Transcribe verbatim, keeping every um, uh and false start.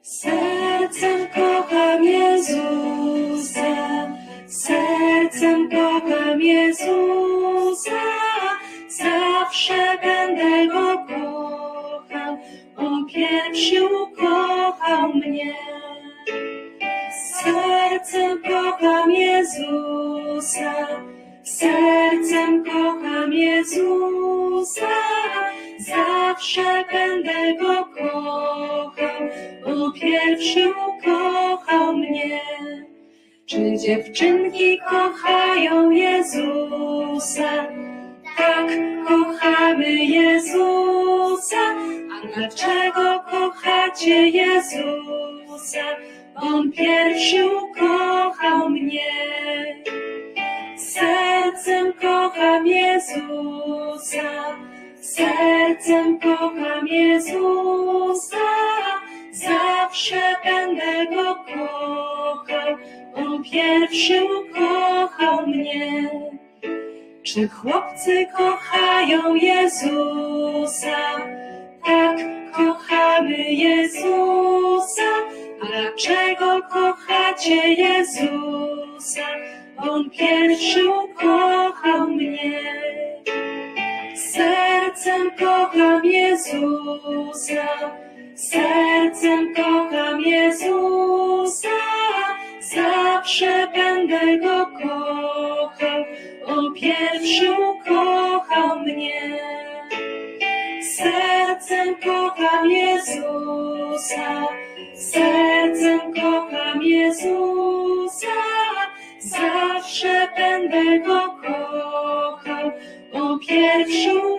Sercem kocham Jezusa, sercem kocham Jezusa, zawsze będę Go kochał, On pierwszy ukochał mnie. Sercem kocham Jezusa, sercem kocham Jezusa, zawsze będę Go kochał, On pierwszy ukochał mnie. Czy dziewczynki kochają Jezusa? Tak, kochamy Jezusa. A dlaczego kochacie Jezusa? On pierwszy ukochał mnie. Sercem kocham Jezusa, sercem kocham Jezusa, zawsze będę Go kochał, On pierwszy ukochał mnie. Czy chłopcy kochają Jezusa? Tak, kochamy Jezusa. A dlaczego kochacie Jezusa? On pierwszy ukochał mnie. Sercem kocham Jezusa, sercem kocham Jezusa, zawsze będę Go kochał, On pierwszy ukochał mnie. Sercem kocham Jezusa, sercem kocham Jezusa, zawsze będę Go kochał, On pierwszy